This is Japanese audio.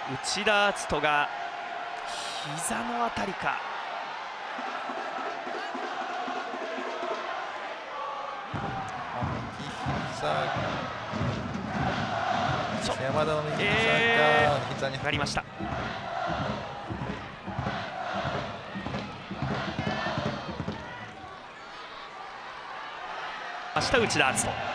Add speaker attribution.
Speaker 1: 内田篤人が膝のあたりか。
Speaker 2: 山田の右膝が膝に
Speaker 1: なりました。内田篤人。